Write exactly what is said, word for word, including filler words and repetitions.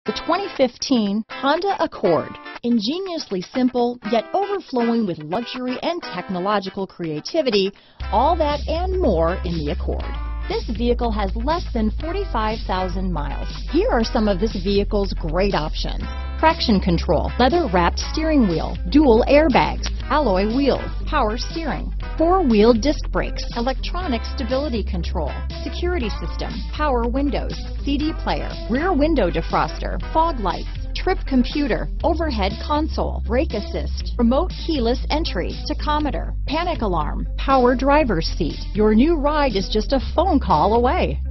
The twenty fifteen Honda Accord. Ingeniously simple, yet overflowing with luxury and technological creativity, all that and more in the Accord. This vehicle has less than forty-five thousand miles. Here are some of this vehicle's great options: traction control, leather-wrapped steering wheel, dual airbags, alloy wheels, power steering, four-wheel disc brakes, electronic stability control, security system, power windows, C D player, rear window defroster, fog lights, trip computer, overhead console, brake assist, remote keyless entry, tachometer, panic alarm, power driver's seat. Your new ride is just a phone call away.